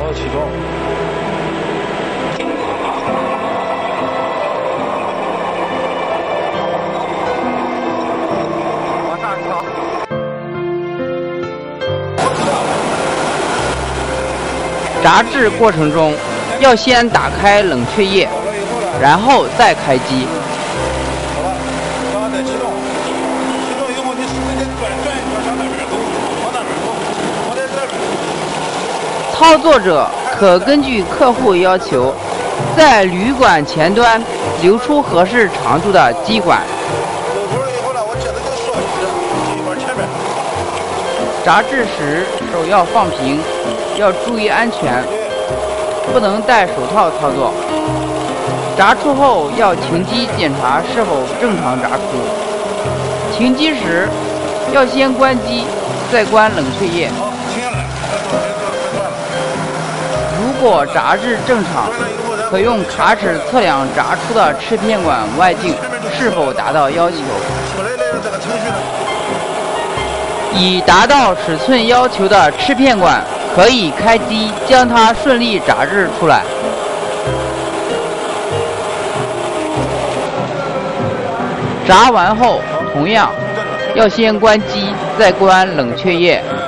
要启动。 往上调。 炸制过程中，要先打开冷却液，然后再开机。 好了，刚刚在启动，启动以后你使劲转一圈向那边走，往那边走，往这边。 操作者可根据客户要求，在铝管前端留出合适长度的基管。 走头了以后呢，我接着就缩进管前面。 炸制时手要放平，要注意安全，不能戴手套操作。炸出后要停机检查是否正常炸出。停机时要先关机，再关冷却液。 好，停下来。 如果炸制正常，可用卡尺测量炸出的翅片管外径是否达到要求。已达到尺寸要求的翅片管，可以开机将它顺利炸制出来。炸完后，同样要先关机，再关冷却液。